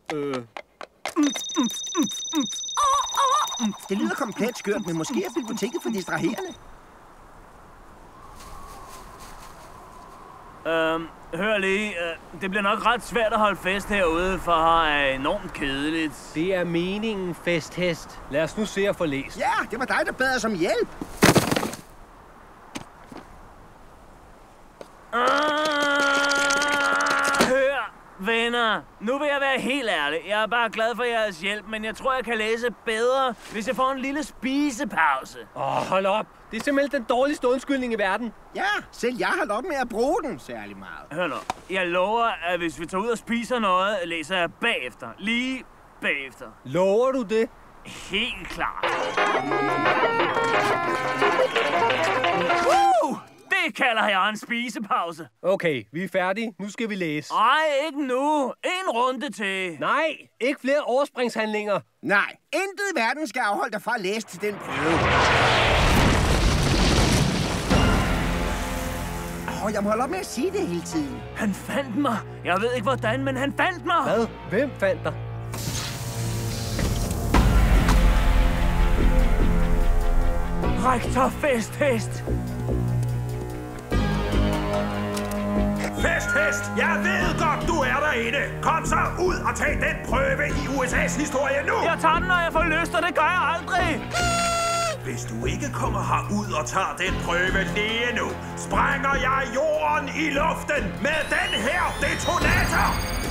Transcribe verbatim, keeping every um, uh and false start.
Øh... Det lyder komplet skørt, men måske er biblioteket for distraherende. Øhm, hør lige. Øh, det bliver nok ret svært at holde fest herude, for her er enormt kedeligt. Det er meningen, festhest. Lad os nu se at få læst. Ja, det var dig, der bad os om hjælp. Hør, venner. Nu vil jeg være helt ærlig. Jeg er bare glad for jeres hjælp, men jeg tror, jeg kan læse bedre, hvis jeg får en lille spisepause. Åh, oh, hold op. Det er simpelthen den dårligste undskyldning i verden. Ja, selv jeg har op med at bruge den særlig meget. Hør nu. Jeg lover, at hvis vi tager ud og spiser noget, læser jeg bagefter. Lige bagefter. Lover du det? Helt klart. Woo! Det kalder jeg en spisepause. Okay, vi er færdige. Nu skal vi læse. Nej, ikke nu. En runde til. Nej, ikke flere overspringshandlinger. Nej, intet i verden skal afholde dig fra at læse til den prøve. Åh, jeg må holde op med at sige det hele tiden. Han fandt mig. Jeg ved ikke hvordan, men han fandt mig. Hvad? Hvem fandt dig? Rektor Festhest. Festhest, jeg ved godt, du er derinde. Kom så ud og tag den prøve i U S A's historie nu. Jeg tager den, når jeg får lyst, og det gør jeg aldrig. Hvis du ikke kommer herud og tager den prøve lige nu, sprænger jeg jorden i luften med den her detonator.